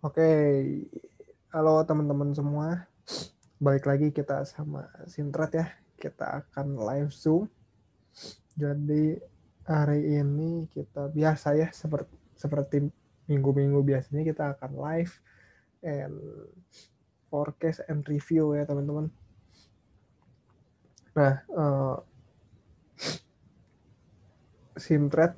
Oke, halo teman-teman semua. Balik lagi kita sama Sintrat ya. Kita akan live Zoom. Jadi hari ini kita biasa ya seperti minggu-minggu biasanya kita akan live and forecast and review ya teman-teman. Nah, Sintrat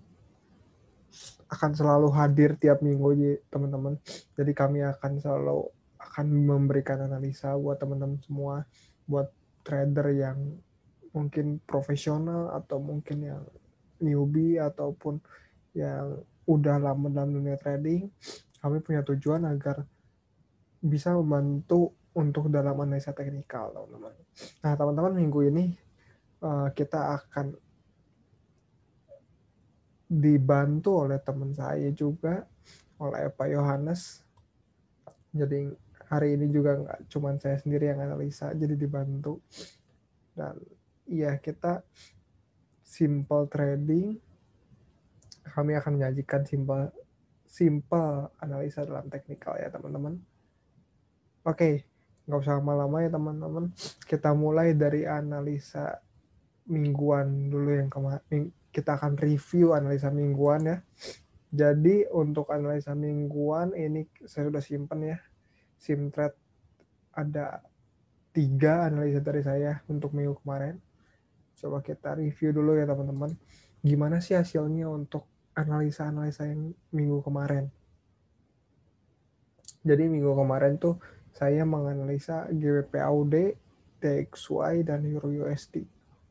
akan selalu hadir tiap minggu ya teman-teman. Jadi kami akan memberikan analisa buat teman-teman semua, buat trader yang mungkin profesional atau mungkin yang newbie ataupun yang udah lama dalam dunia trading. Kami punya tujuan agar bisa membantu untuk dalam analisa teknikal, teman-teman. Nah, teman-teman, minggu ini kita akan dibantu oleh teman saya juga, oleh Pak Yohanes. Jadi hari ini juga nggak cuma saya sendiri yang analisa, jadi dibantu. Dan iya, kita simple trading. Kami akan menyajikan simple analisa dalam teknikal ya teman-teman. Oke, nggak usah lama-lama ya teman-teman. Kita mulai dari analisa mingguan dulu yang kemarin. Kita akan review analisa mingguan ya. Jadi untuk analisa mingguan ini saya sudah simpan ya. Simtrade ada 3 analisa dari saya untuk minggu kemarin. Coba kita review dulu ya teman-teman. Gimana sih hasilnya untuk analisa-analisa yang minggu kemarin. Jadi minggu kemarin tuh saya menganalisa GBP AUD, DXY, dan Euro USD.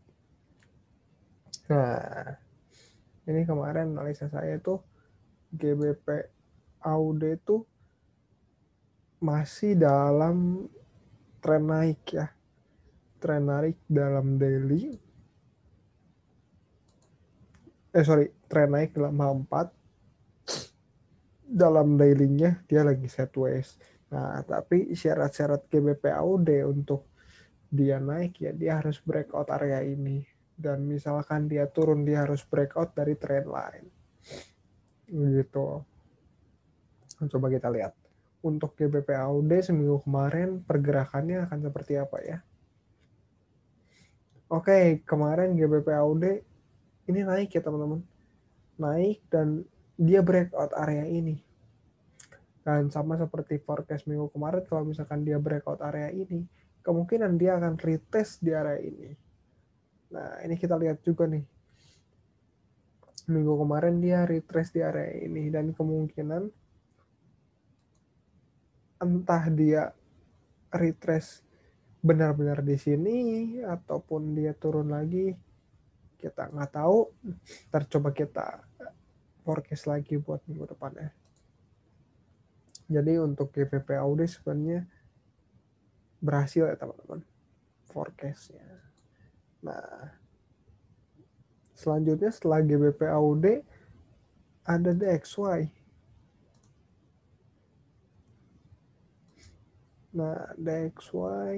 Nah, ini kemarin analisa saya tuh GBP AUD tuh masih dalam tren naik ya. Tren naik dalam daily. Tren naik dalam H4. Dalam daily-nya dia lagi sideways. Nah, tapi syarat-syarat GBP AUD untuk dia naik ya dia harus breakout area ini, dan misalkan dia turun dia harus breakout dari trend line gitu. Coba kita lihat untuk GBP AUD seminggu kemarin pergerakannya akan seperti apa ya. Oke, kemarin GBP AUD ini naik ya teman-teman, naik dan dia breakout area ini. Dan sama seperti forecast minggu kemarin, kalau misalkan dia breakout area ini, kemungkinan dia akan retest di area ini. Nah, ini kita lihat juga nih. Minggu kemarin dia retrace di area ini, dan kemungkinan entah dia retrace benar-benar di sini ataupun dia turun lagi, kita nggak tahu. Ntar coba kita forecast lagi buat minggu depannya. Jadi untuk GBP AUD sebenarnya berhasil ya teman-teman forecastnya. Nah, selanjutnya setelah GBP AUD ada DXY. Nah, DXY,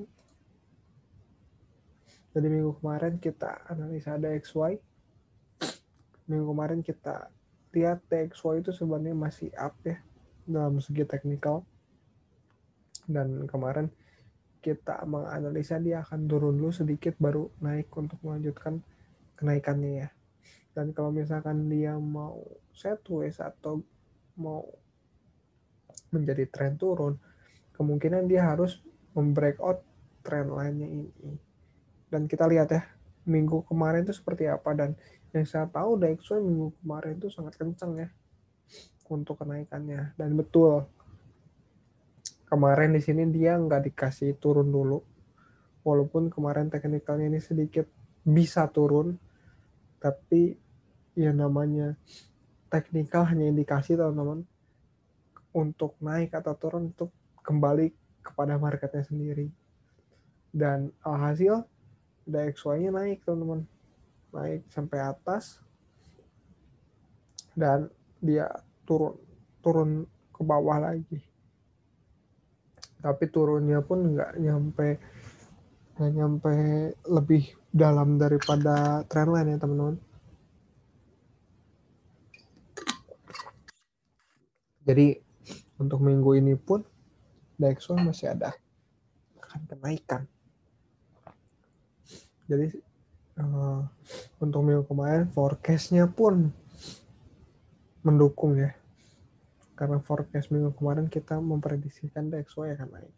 jadi minggu kemarin kita analisa DXY. Minggu kemarin kita lihat DXY itu sebenarnya masih up ya dalam segi teknikal. Dan kemarin kita menganalisa dia akan turun dulu sedikit baru naik untuk melanjutkan kenaikannya ya. Dan kalau misalkan dia mau sideways atau mau menjadi tren turun, kemungkinan dia harus membreakout trend line-nya ini. Dan kita lihat ya, minggu kemarin itu seperti apa. Dan yang saya tahu DXY minggu kemarin itu sangat kencang ya untuk kenaikannya. Dan betul, kemarin di sini dia nggak dikasih turun dulu. Walaupun kemarin teknikalnya ini sedikit bisa turun, tapi ya namanya teknikal hanya indikasi teman-teman. Untuk naik atau turun itu kembali kepada marketnya sendiri. Dan alhasil DXY-nya naik teman-teman. Naik sampai atas dan dia turun ke bawah lagi. Tapi turunnya pun nggak nyampe lebih dalam daripada trendline ya teman-teman. Jadi Untuk minggu ini pun DXY masih ada akan kenaikan. Jadi untuk minggu kemarin forecast-nya pun mendukung ya. Karena forecast minggu kemarin kita memprediksikan DXY akan naik.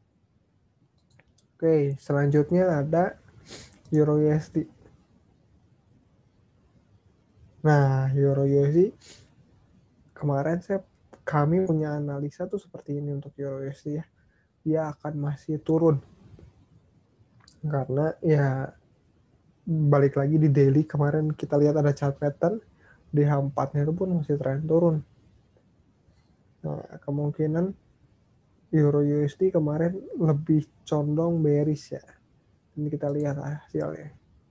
Oke, selanjutnya ada Euro USD. Nah, Euro USD kemarin kami punya analisa tuh seperti ini untuk Euro USD ya. Dia akan masih turun. Karena ya balik lagi di daily kemarin kita lihat ada chart pattern di H4-nya itu pun masih tren turun. Nah, kemungkinan Euro USD kemarin lebih condong bearish ya. Ini kita lihat hasilnya.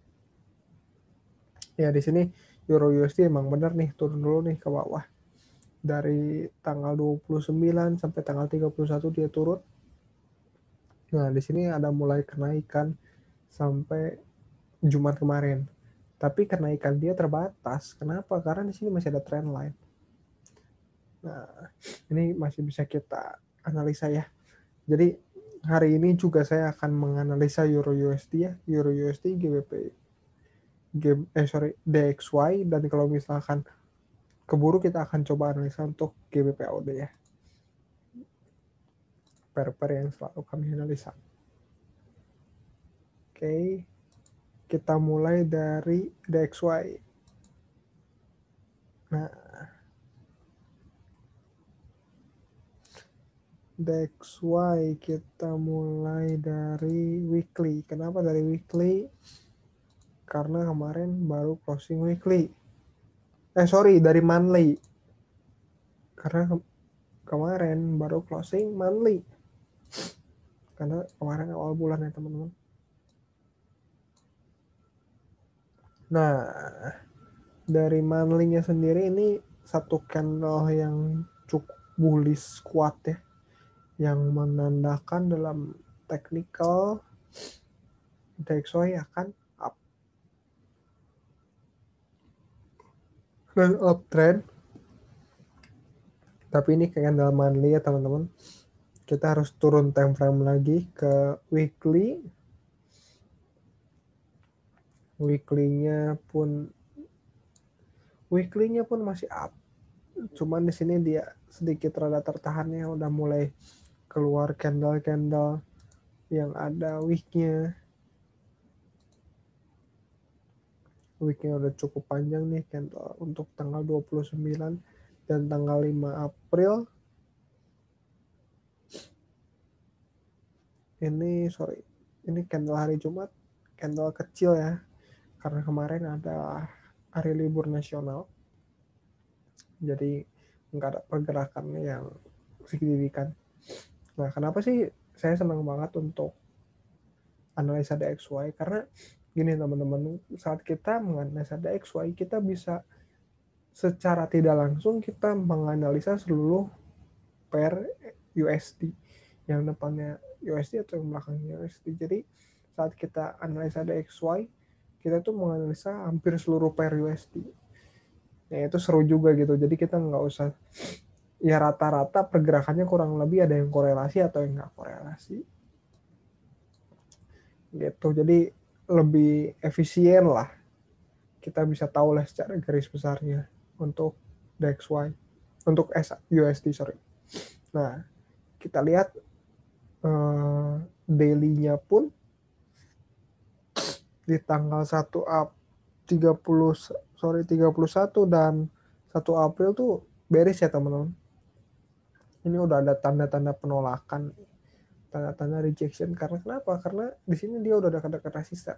Ya di sini Euro USD emang benar nih turun dulu nih ke bawah. Dari tanggal 29 sampai tanggal 31 dia turun. Nah, di sini ada mulai kenaikan sampai Jumat kemarin. Tapi kenaikan dia terbatas. Kenapa? Karena di sini masih ada trend line. Nah, ini masih bisa kita analisa ya. Jadi hari ini juga saya akan menganalisa Euro USD ya, Euro USD, GBP, DXY, dan kalau misalkan keburu kita akan coba analisa untuk GBP AUD ya. Pair-pair yang selalu kami analisa. Oke, kita mulai dari DXY. Nah, DXY kita mulai dari weekly. Kenapa dari weekly? Karena kemarin baru closing weekly. Dari monthly. Karena kemarin baru closing monthly. Karena kemarin awal bulan ya teman-teman. Nah, dari monthly-nya sendiri ini satu candle yang cukup bullish kuat ya. Yang menandakan dalam technical DXY akan up. Dan uptrend. Tapi ini candle monthly ya teman-teman. Kita harus turun time frame lagi ke weekly. Weekly-nya pun masih up. Cuman di sini dia sedikit rada tertahannya, udah mulai keluar candle-candle yang ada wick-nya. Wick-nya udah cukup panjang nih candle untuk tanggal 29 dan tanggal 5 April. Ini candle hari Jumat, candle kecil ya. Karena kemarin ada hari libur nasional. Jadi nggak ada pergerakan yang signifikan. Nah, kenapa sih saya senang banget untuk analisa DXY? Karena gini teman-teman, saat kita menganalisa DXY, kita bisa secara tidak langsung kita menganalisa seluruh pair USD yang depannya USD atau yang belakangnya USD. Jadi saat kita analisa DXY, kita tuh menganalisa hampir seluruh pair USD. Ya itu seru juga gitu. Jadi kita nggak usah ya rata-rata pergerakannya kurang lebih ada yang korelasi atau yang nggak korelasi. Gitu. Jadi lebih efisien lah. Kita bisa tahu lah secara garis besarnya untuk DXY, untuk USD sorry. Nah, kita lihat daily-nya pun di tanggal 31 dan 1 April tuh bearish ya teman-teman. Ini udah ada tanda-tanda penolakan, tanda-tanda rejection. Karena kenapa? Karena di sini dia udah ada resisten.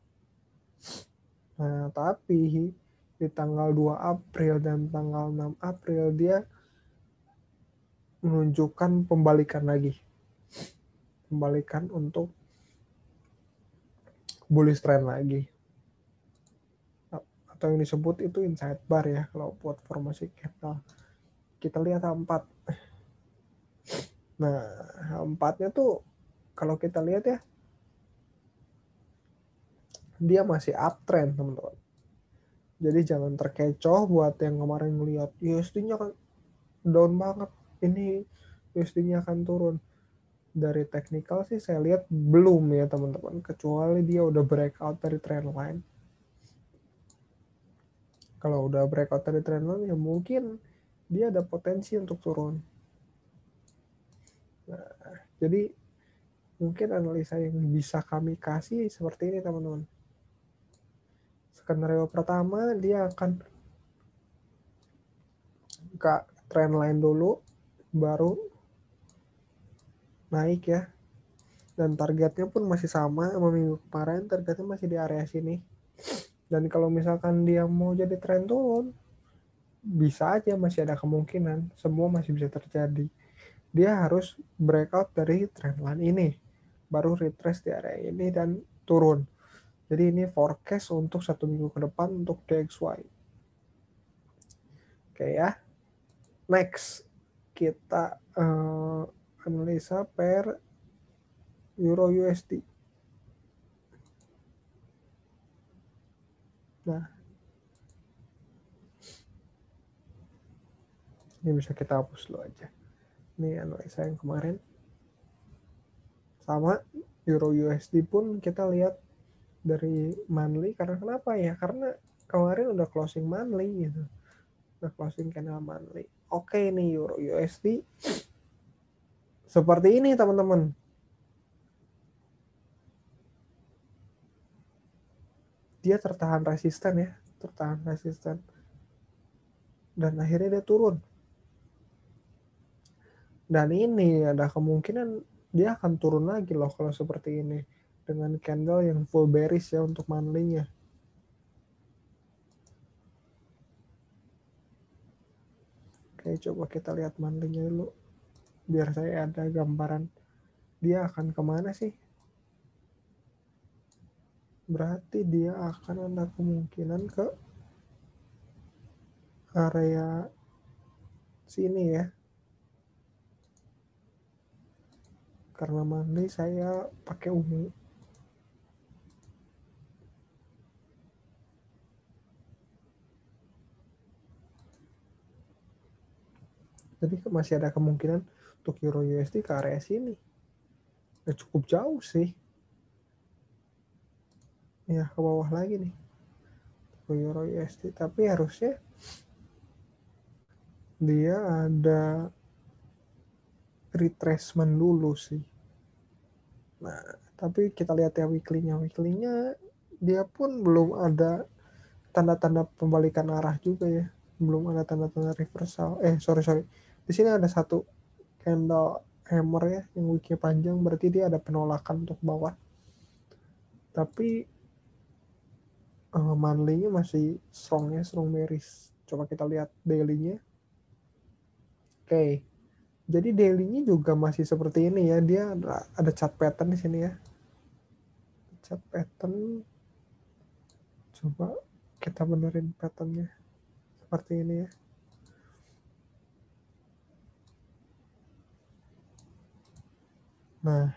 Nah, tapi di tanggal 2 April dan tanggal 6 April dia menunjukkan pembalikan lagi. Pembalikan untuk bullish trend lagi. Atau yang disebut itu inside bar ya kalau buat formasi candle. Kita lihat H4. Nah, H4-nya tuh kalau kita lihat ya dia masih uptrend teman-teman. Jadi jangan terkecoh buat yang kemarin ngeliat USD-nya kan down banget. ini USD-nya akan turun. Dari technical sih saya lihat belum ya teman-teman, kecuali dia udah breakout dari trendline. Kalau udah breakout dari trendline ya mungkin dia ada potensi untuk turun. Nah, jadi mungkin analisa yang bisa kami kasih seperti ini teman-teman. Skenario pertama dia akan ke trendline dulu, baru naik ya. Dan targetnya pun masih sama minggu kemarin, targetnya masih di area sini. Dan kalau misalkan dia mau jadi tren turun, bisa aja, masih ada kemungkinan, semua masih bisa terjadi. Dia harus breakout dari trendline ini, baru retrace di area ini dan turun. Jadi ini forecast untuk 1 minggu ke depan untuk DXY. Oke ya. Next, kita analisa pair Euro USD. Nah, ini bisa kita hapus dulu aja. Ini analisa yang kemarin. Sama Euro USD pun kita lihat dari monthly, karena kenapa ya? Karena kemarin udah closing monthly gitu. Udah closing candle monthly. Oke nih Euro USD seperti ini teman-teman. Dia tertahan resisten ya, tertahan resisten. Dan akhirnya dia turun. Dan ini ada kemungkinan dia akan turun lagi loh kalau seperti ini. Dengan candle yang full bearish ya untuk monthly-nya. Oke, coba kita lihat monthly-nya dulu. Biar saya ada gambaran dia akan kemana sih. Berarti dia akan ada kemungkinan ke area sini ya. Karena monthly saya pakai ungu. Jadi masih ada kemungkinan untuk Euro USD ke area sini. Udah cukup jauh sih. Ya ke bawah lagi nih. Euro USD. Tapi harusnya dia ada retracement dulu sih. Nah, tapi kita lihat ya weekly-nya. Weekly-nya dia pun belum ada tanda-tanda pembalikan arah juga ya. Belum ada tanda-tanda reversal. Sorry. Di sini ada satu candle hammer ya, yang weeknya panjang, berarti dia ada penolakan untuk bawah. Tapi monthly-nya masih strong ya, strong bearish. Coba kita lihat daily-nya. Oke. Jadi daily-nya juga masih seperti ini ya. Dia ada chart pattern di sini ya. Chart pattern. Coba kita benerin pattern-nya. Seperti ini ya. Nah,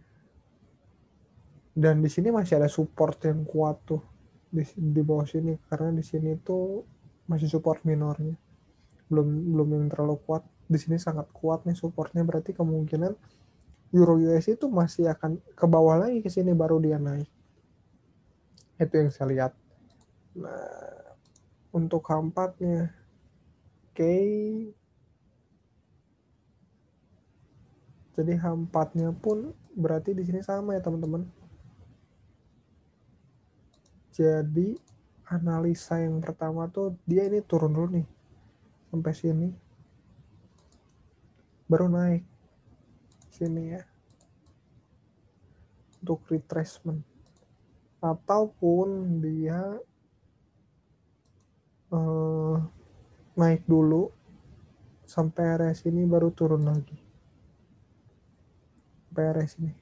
dan di sini masih ada support yang kuat tuh di bawah sini, karena di sini tuh masih support minornya, belum yang terlalu kuat. Di sini sangat kuat nih supportnya, berarti kemungkinan Euro USD itu masih akan ke bawah lagi ke sini baru dia naik. Itu yang saya lihat. Nah, untuk H4-nya, oke. Jadi H4-nya pun berarti di sini sama ya teman-teman. Jadi analisa yang pertama tuh dia ini turun dulu nih sampai sini, baru naik sini ya untuk retracement, ataupun dia naik dulu sampai area sini baru turun lagi sampai area sini.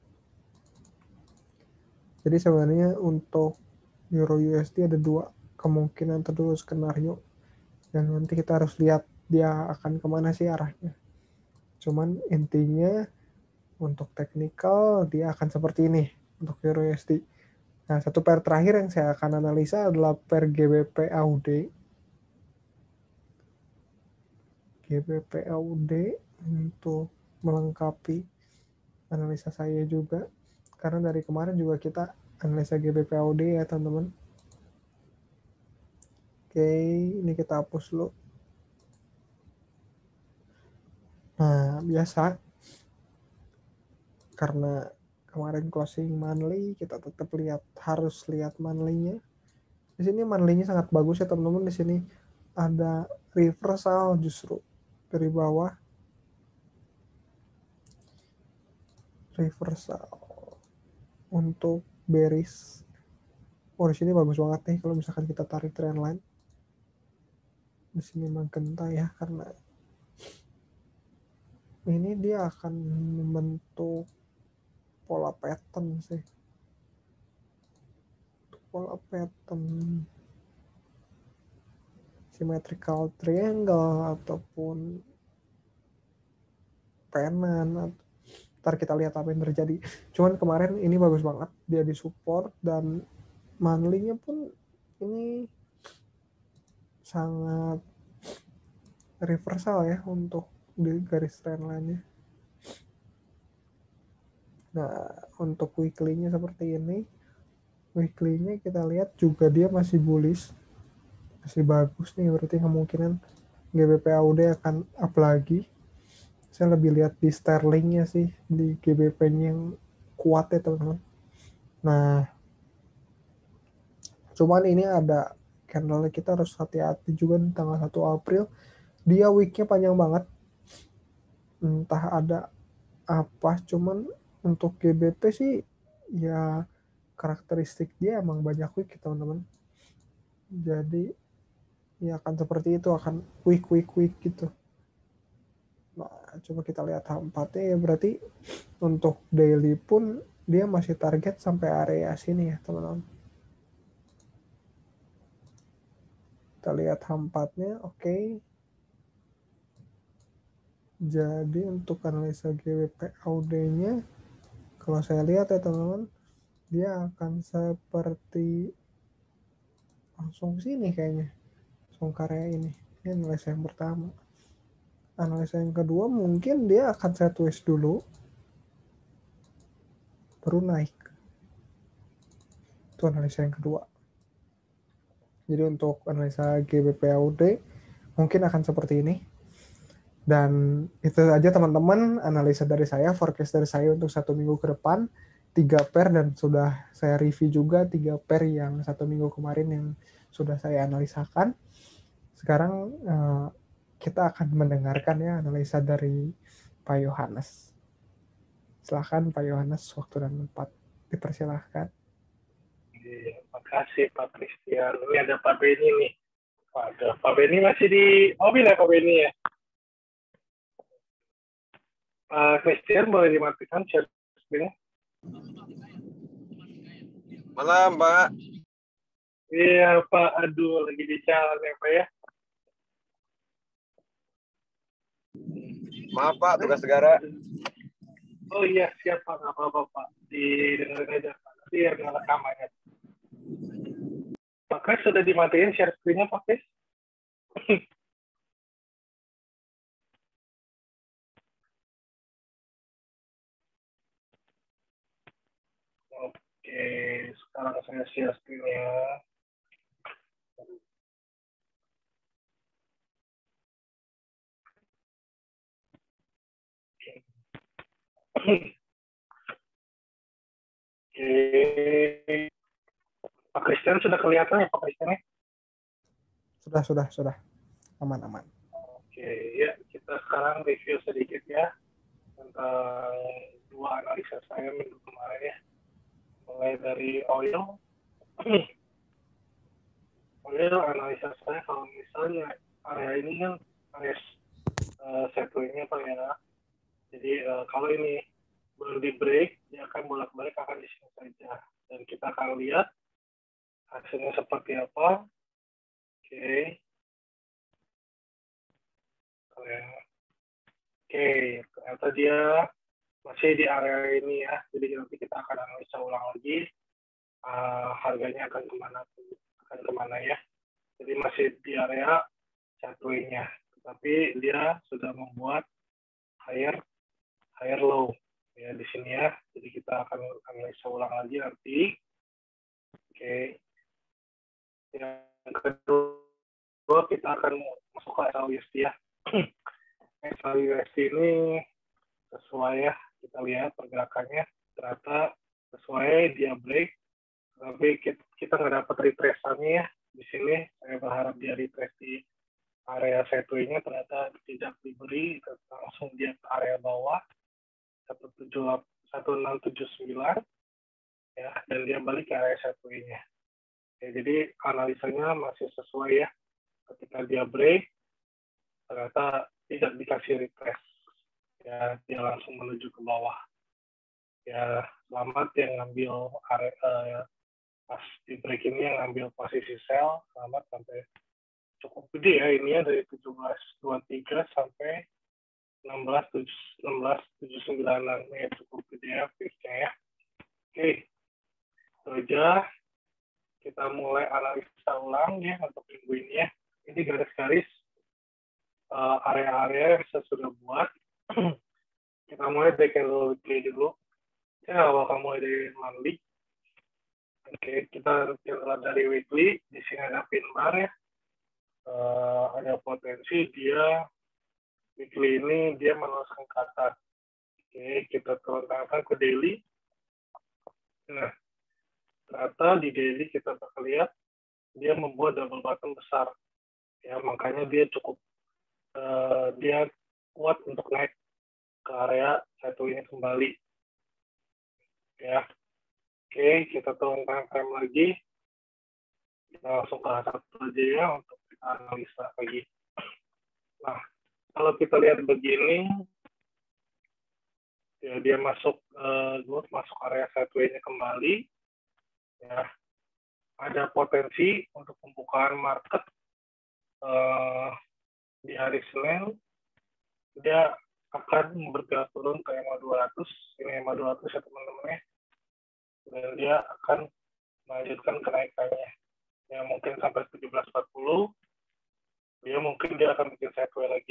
Jadi sebenarnya untuk Euro USD ada dua kemungkinan atau dua skenario yang nanti kita harus lihat dia akan kemana sih arahnya. Cuman intinya untuk technical dia akan seperti ini untuk Euro USD. Nah, satu pair terakhir yang saya akan analisa adalah pair GBP AUD. GBPAUD untuk melengkapi analisa saya juga. Karena dari kemarin juga kita analisa GBPAUD ya teman-teman. Oke, ini kita hapus dulu. Nah, biasa karena kemarin closing monthly, kita tetap harus lihat monthly-nya. Di sini monthly-nya sangat bagus ya teman-teman. Di sini ada reversal justru dari bawah. Reversal untuk bearish. Oh, di sini bagus banget nih kalau misalkan kita tarik trend line. Di sini magenta ya, karena ini dia akan membentuk pola pattern sih. Pola pattern symmetrical triangle ataupun pennant. Ntar kita lihat apa yang terjadi. Cuman kemarin ini bagus banget, dia di support dan monthly-nya pun ini sangat reversal ya untuk di garis trend line-nya. Nah, untuk weekly-nya seperti ini. Weekly-nya kita lihat juga dia masih bullish. Masih bagus nih, berarti kemungkinan GBPAUD akan up lagi. Saya lebih lihat di sterling-nya sih, di GBP-nya yang kuat ya teman-teman. Nah, cuman ini ada candle, kita harus hati-hati juga di tanggal 1 April. Dia week-nya panjang banget. Entah ada apa, cuman untuk GBP sih ya karakteristik dia emang banyak week teman-teman. Jadi ya akan seperti itu, akan week gitu. Nah, coba kita lihat H4-nya ya, berarti untuk daily pun dia masih target sampai area sini ya teman-teman. Kita lihat H4-nya, oke. Jadi untuk analisa GBPAUD-nya, kalau saya lihat ya teman-teman, dia akan seperti langsung sini kayaknya, langsung ke area ini. Ini analisa yang pertama. Analisa yang kedua mungkin dia akan sideways dulu, baru naik. Itu analisa yang kedua. Jadi untuk analisa GBPAUD mungkin akan seperti ini. Dan itu aja teman-teman analisa dari saya, forecast dari saya untuk 1 minggu ke depan. 3 pair, dan sudah saya review juga 3 pair yang 1 minggu kemarin yang sudah saya analisakan. Sekarang kita akan mendengarkan ya analisa dari Pak Yohanes. Silahkan Pak Yohanes, waktu dan tempat dipersilahkan. Terima kasih Pak Christian. Ini ada Pak Benny nih. Waduh, Pak Benny masih di mobil ya Pak Benny ya? Pak Christian boleh dimatikan share screen-nya? Malam Pak. Iya Pak, aduh lagi di jalan ya Pak ya. Maaf Pak, tugas negara. Oh iya, siap Pak, nggak apa-apa Pak. Didengarin aja Pak, nanti yang rekamannya. Pak Chris sudah dimatiin share screen-nya Pak Chris? Oke, sekarang saya share screen-nya. Oke. Pak Christian sudah kelihatan ya Pak Christian? Sudah. Aman. Oke, ya kita sekarang review sedikit ya tentang 2 analisa saya minggu kemarin ya. Mulai dari oil. Oil analisa saya kalau misalnya area ini kan area settlingnya Pak ya. Jadi kalau ini baru di break, dia akan bolak-balik akan di sini saja. Dan kita akan lihat hasilnya seperti apa. Oke. Oke, ternyata dia masih di area ini ya. Jadi nanti kita akan analisa ulang lagi. Harganya akan kemana ya. Jadi masih di area satunya. tapi dia sudah membuat higher low ya di sini ya. Jadi kita akan analisa ulang lagi nanti. Oke. Yang kedua kita akan masuk ke SLUSD ya. SLUSD ini sesuai ya, kita lihat pergerakannya ternyata sesuai, dia break, tapi kita nggak dapat retrace-annya ya. Di sini saya berharap dia retrace di area sideways-nya, ternyata tidak diberi, langsung dia ke area bawah 1679 ya, dan dia balik ke area sideways-nya. Ya, jadi analisanya masih sesuai ya. Ketika dia break, ternyata tidak dikasih retrace. Ya, dia langsung menuju ke bawah. Ya, selamat yang ngambil area pas di break ini, yang ngambil posisi sell, selamat sampai cukup gede ya ini ya, dari 1723 sampai 1679 ya, cukup gede ya fixnya ya. Oke, itu aja. Kita mulai analisa ulang ya untuk minggu ini ya. Ini garis-garis area-area yang saya sudah buat. Kita mulai dari candle weekly dulu. Ya, awal mulai dari monthly. Oke, kita lihat dari weekly. Di sini ada pin bar ya. Ada potensi dia weekly ini dia meneruskan ke atas. Oke, kita turunkan ke daily. Nah, ternyata di daily kita bakal lihat dia membuat double bottom besar. Ya, makanya dia cukup dia kuat untuk naik ke area satu ini kembali. Ya. Oke, kita turunkan frame lagi. Kita langsung ke satu aja ya untuk kita analisa lagi. Nah, kalau kita lihat begini, ya dia masuk area sideways-nya kembali. Ya, ada potensi untuk pembukaan market di hari Senin. Dia akan bergerak turun ke EMA 200. Ini EMA 200 ya teman-teman ya. Dan dia akan melanjutkan kenaikannya. Ya, mungkin sampai 1740. Dia akan bikin sideways lagi.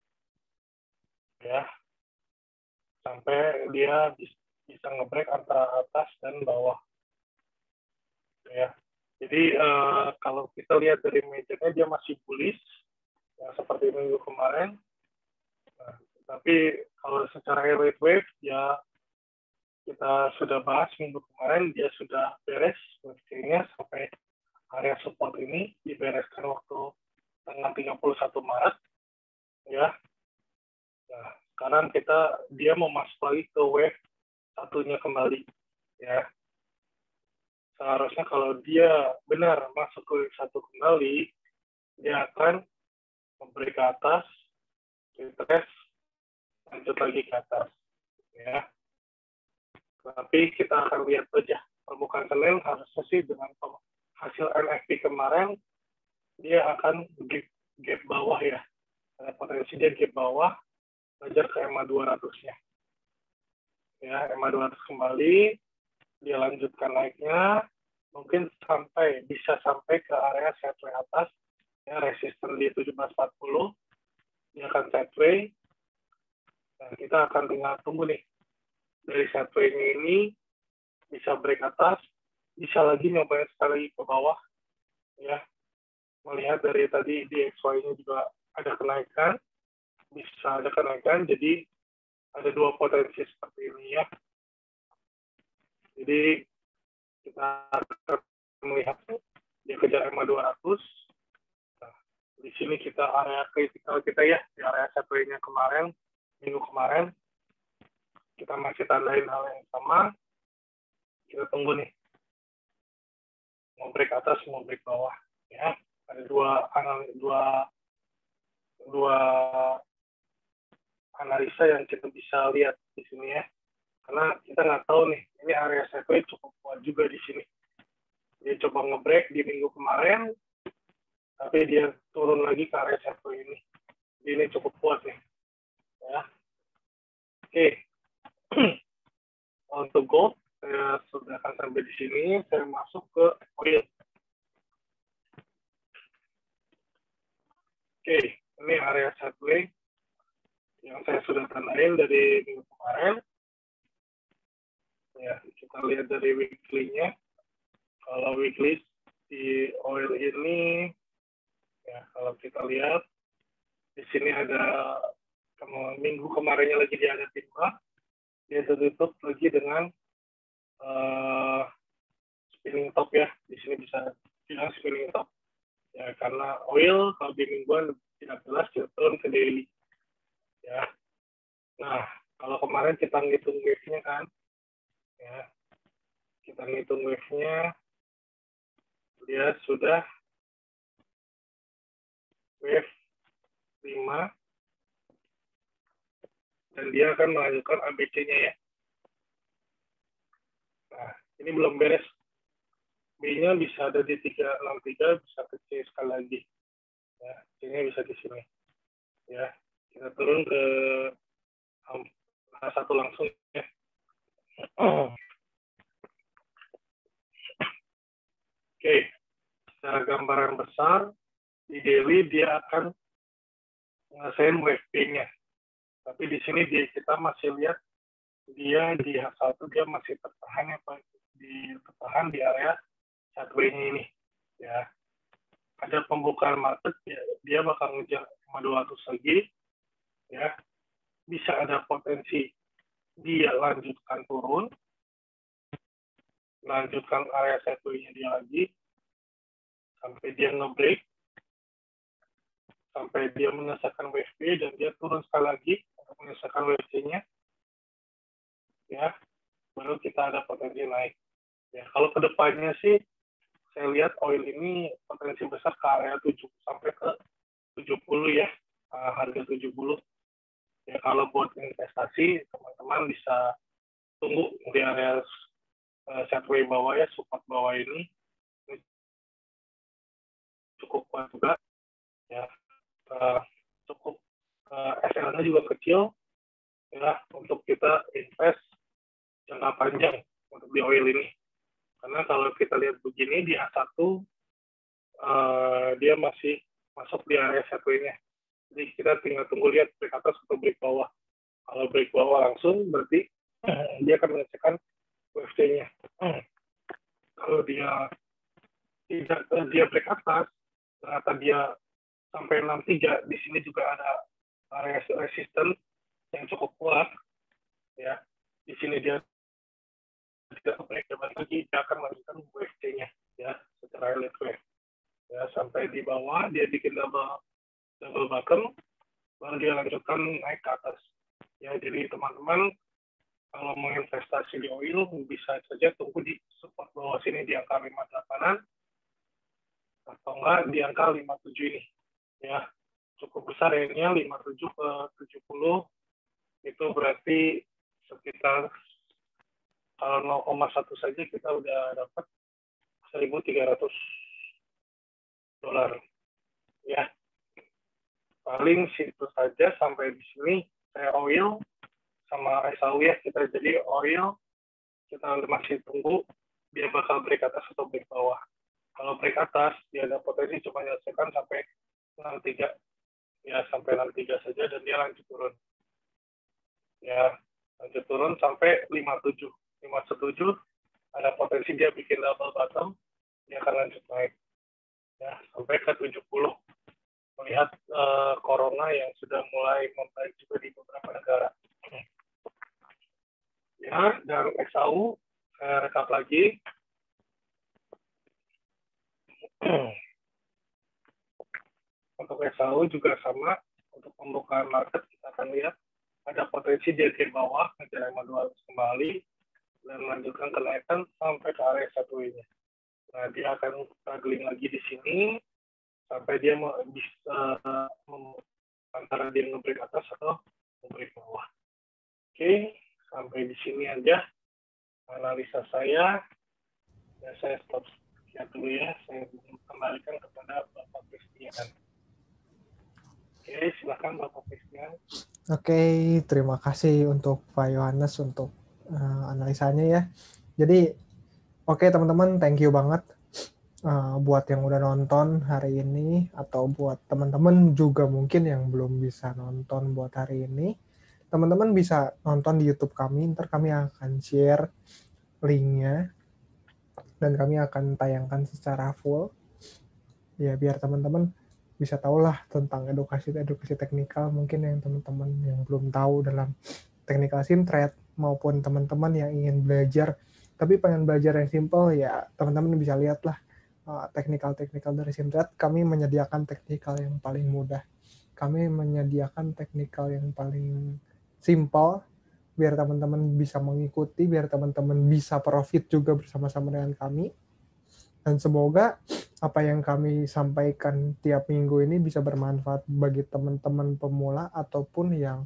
Ya. Sampai dia bisa nge-break antara atas dan bawah. Ya. Jadi kalau kita lihat dari majornya dia masih bullish ya, seperti minggu kemarin. Nah, tapi kalau secara heavyweight wave ya kita sudah bahas minggu kemarin, dia sudah beres wave-nya sampai area support ini dibereskan waktu tanggal 31 Maret ya. Nah, sekarang dia mau masuk lagi ke wave satunya kembali ya. Seharusnya kalau dia benar masuk ke wave satu kembali, dia akan memberi ke atas, retrace, lanjut lagi ke atas ya. Tapi kita akan lihat saja permukaan Senin harusnya sih dengan hasil NFP kemarin dia akan gap bawah ya. Ada potensi dia gap bawah, belajar ke EMA 200-nya. Ya, EMA 200 kembali, dia lanjutkan naiknya, mungkin bisa sampai ke area sideways atas, ya, resisten di 1740, dia akan sideways, dan kita akan tinggal tunggu nih, dari sideways ini bisa break atas, bisa lagi nyobain sekali lagi ke bawah, ya, melihat dari tadi di XY-nya juga ada kenaikan, bisa ada kenaikan, jadi ada dua potensi seperti ini ya. Jadi kita akan melihat dia kejar EMA 200. Nah, di sini kita area kritikal kita ya, di area sideways-nya kemarin, minggu kemarin, kita masih tandain hal yang sama. Kita tunggu nih, mau break atas, mau break bawah ya. Ada dua analisa yang kita bisa lihat di sini ya. Karena kita nggak tahu nih, ini area sideways cukup kuat juga di sini. Dia coba nge-break di minggu kemarin, tapi dia turun lagi ke area sideways ini. Jadi ini cukup kuat nih. Ya. Oke. Untuk gold, saya sudah akan sampai di sini. Saya masuk ke oil. Oke, Ini area sideways yang saya sudah tandain dari minggu kemarin. Ya, kita lihat dari weekly-nya. Kalau weekly di oil ini, ya kalau kita lihat di sini ada minggu kemarinnya lagi dia ada timah, dia tutup lagi dengan spinning top ya. Di sini bisa bilang spinning top. Ya, karena oil kalau di mingguan tidak jelas dia turun ke daily. Ya. Nah, kalau kemarin kita ngitung wave-nya kan, ya, kita ngitung wave-nya, dia sudah wave 5, dan dia akan melanjutkan ABC-nya ya. Nah, ini belum beres. B-nya bisa ada di 363, bisa ke C sekali lagi. Ya, C-nya bisa di sini. Ya, kita turun ke H1 langsung ya. Oke, secara gambaran besar, di daily dia akan ngerasain wave B-nya. Tapi di sini kita masih lihat dia di H1 dia masih tertahan di area sideways-nya ini. Ya, ada pembukaan market dia bakal ngejar 200 lagi. Ya, bisa ada potensi dia lanjutkan turun, lanjutkan area sideways-nya dia lagi sampai dia nge-break, sampai dia menyelesaikan wave B dan dia turun sekali lagi untuk menyelesaikan wave C-nya. Ya, baru kita ada potensi naik. Ya, kalau kedepannya sih saya lihat oil ini potensi besar ke area 7 sampai ke 70 ya, harga 70. Ya, kalau buat investasi teman-teman bisa tunggu di area sideways bawah ya, support bawah ini cukup kuat juga ya, cukup SL-nya juga kecil ya untuk kita invest jangka panjang untuk di oil ini. Karena kalau kita lihat begini di A1 dia masih masuk di area sideways-nya. Jadi kita tinggal tunggu lihat break atas atau break bawah. Kalau break bawah langsung berarti dia akan mengecekkan wave C-nya. Kalau dia tidak dia break atas, ternyata dia sampai 63, di sini juga ada area resisten yang cukup kuat. Ya, di sini dia tidak break lagi, dia akan melanjutkan wave C-nya ya secara elite wave. Ya, sampai di bawah dia bikin double bottom, baru dia lanjutkan naik ke atas. Ya, jadi teman-teman kalau mau investasi di oil bisa saja tunggu di support bawah sini di angka 58-an atau enggak di angka 57 ini. Ya, cukup besar ya, 57 ke 70 itu berarti sekitar kalau 0,1 saja kita udah dapat $1.300 ya. Paling situ saja sampai di sini saya oil sama SAU ya, kita jadi oil kita masih tunggu dia bakal break atas atau break bawah. Kalau break atas dia ada potensi cuma menyelesaikan sampai 63 ya, sampai 63 saja dan dia lanjut turun ya, lanjut turun sampai 57 ada potensi dia bikin double bottom, dia akan lanjut naik ya sampai ke 70. Melihat corona yang sudah mulai membaik juga di beberapa negara. Ya, dan XAU saya rekap lagi. Untuk XAU juga sama, untuk pembukaan market kita akan lihat ada potensi dia ke bawah, ngejar 200 kembali, dan melanjutkan kenaikan sampai ke area sideways-nya. Nah, dia akan struggling lagi di sini, sampai dia bisa antara dia nge-break atas atau nge-break bawah. Oke, sampai di sini aja analisa saya. Ya, saya stop sekian dulu ya. Saya kembalikan kepada Bapak Christian. Oke, silakan Bapak Christian. Oke, terima kasih untuk Pak Yohanes untuk analisanya ya. Jadi, oke teman-teman, thank you banget buat yang udah nonton hari ini atau buat teman-teman juga mungkin yang belum bisa nonton buat hari ini, teman-teman bisa nonton di YouTube kami. Ntar kami akan share linknya dan kami akan tayangkan secara full. Ya biar teman-teman bisa tahu lah tentang edukasi teknikal mungkin yang teman-teman yang belum tahu dalam technical sim thread, maupun teman-teman yang ingin belajar tapi pengen belajar yang simple, ya teman-teman bisa lihat lah teknikal dari sim thread. Kami menyediakan teknikal yang paling mudah, kami menyediakan teknikal yang paling simple biar teman-teman bisa mengikuti, biar teman-teman bisa profit juga bersama-sama dengan kami. Dan semoga apa yang kami sampaikan tiap minggu ini bisa bermanfaat bagi teman-teman pemula ataupun yang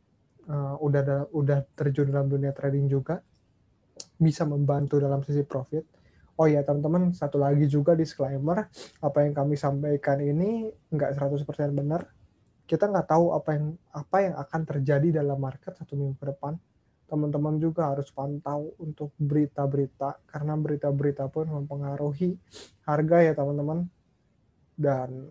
udah terjun dalam dunia trading juga, bisa membantu dalam sisi profit. Oh ya teman-teman, satu lagi juga disclaimer, apa yang kami sampaikan ini nggak 100% benar. Kita nggak tahu apa yang akan terjadi dalam market 1 minggu ke depan. Teman-teman juga harus pantau untuk berita-berita, karena berita-berita pun mempengaruhi harga ya teman-teman. Dan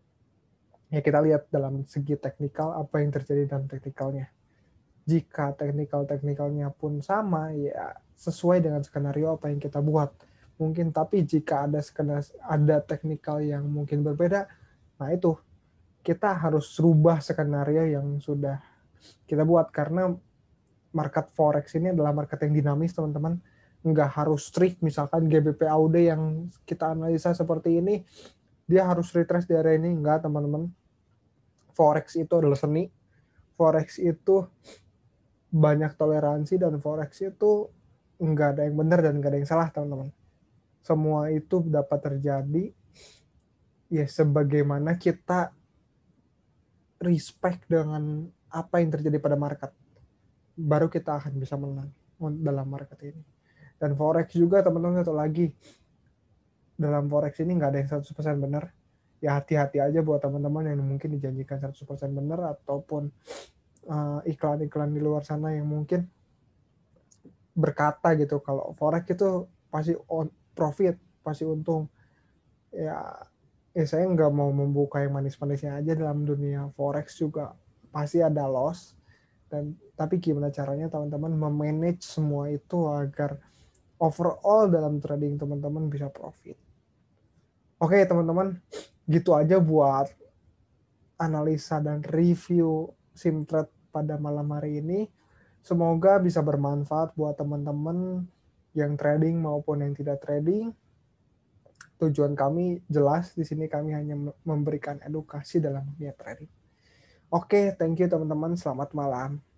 ya kita lihat dalam segi teknikal apa yang terjadi dalam teknikalnya. Jika teknikalnya pun sama, ya sesuai dengan skenario apa yang kita buat. Mungkin, tapi jika ada teknikal yang mungkin berbeda, nah itu kita harus rubah skenario yang sudah kita buat, karena market forex ini adalah market yang dinamis teman-teman. Nggak harus strict, misalkan GBP AUD yang kita analisa seperti ini, dia harus retrace di area ini. Enggak teman-teman, forex itu adalah seni, forex itu banyak toleransi, dan forex itu nggak ada yang benar dan nggak ada yang salah teman-teman. Semua itu dapat terjadi ya sebagaimana kita respect dengan apa yang terjadi pada market, baru kita akan bisa menang dalam market ini. Dan forex juga teman-teman, satu lagi, dalam forex ini nggak ada yang 100% benar. Ya hati-hati aja buat teman-teman yang mungkin dijanjikan 100% benar, ataupun iklan-iklan di luar sana yang mungkin berkata gitu kalau forex itu pasti profit, pasti untung. Ya saya nggak mau membuka yang manis-manisnya aja. Dalam dunia forex juga pasti ada loss, dan tapi gimana caranya teman-teman memanage semua itu agar overall dalam trading teman-teman bisa profit. Oke teman-teman, gitu aja buat analisa dan review sim trade pada malam hari ini. Semoga bisa bermanfaat buat teman-teman yang trading maupun yang tidak trading. Tujuan kami jelas, di sini kami hanya memberikan edukasi dalam dunia trading. Oke, thank you teman-teman. Selamat malam.